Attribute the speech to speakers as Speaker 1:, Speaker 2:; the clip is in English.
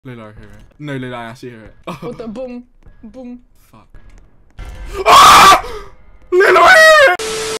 Speaker 1: Lola, I hear it. No, Lola, I actually hear it.
Speaker 2: What the boom, boom.
Speaker 1: Fuck.